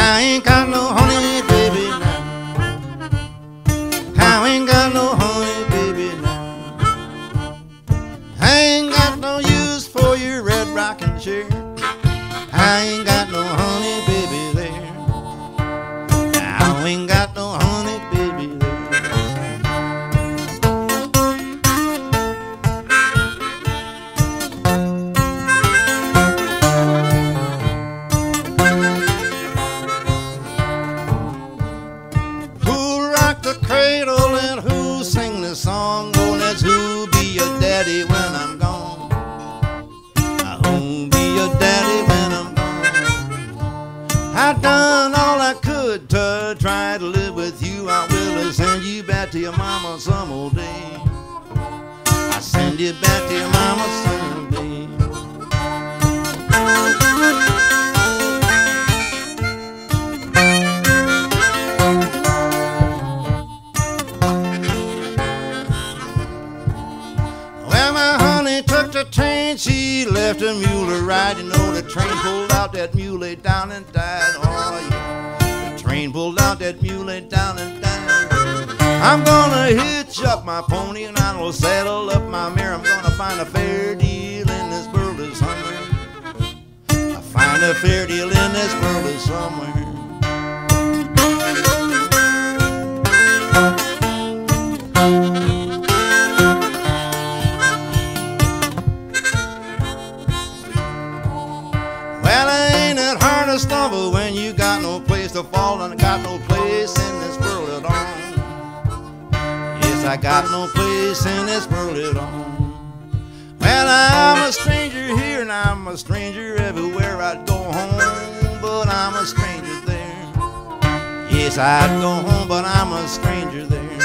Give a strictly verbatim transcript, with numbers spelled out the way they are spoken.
I ain't got no honey, baby, now. I ain't got no honey, baby, now. I ain't got no use for your red rocking chair. I ain't got no honey, baby, there. I ain't got no honey, baby, there. Who'll rock the cradle and who'll sing the song? Oh, that's who'll be your daddy when I'm gone. Who'll be your daddy when I'm gone? I've done all I could to try to live with you. I will send you back to your mama some old day. I send you back to your mama some old day. Well, my honey took the train, she left a mule to ride. You know the train pulled out, that mule lay down and died. Oh yeah, the train pulled out, that mule lay down and died. I'm gonna hitch up my pony and I will saddle up my mare. I'm gonna find a fair deal in this world of somewhere. I find a fair deal in this world of somewhere. Well, ain't it hard to stumble when you got no place to fall and got no place in this world at all? Yes, I got no place in this world at all. Well, I'm a stranger here and I'm a stranger everywhere. I'd go home, but I'm a stranger there. Yes, I'd go home, but I'm a stranger there.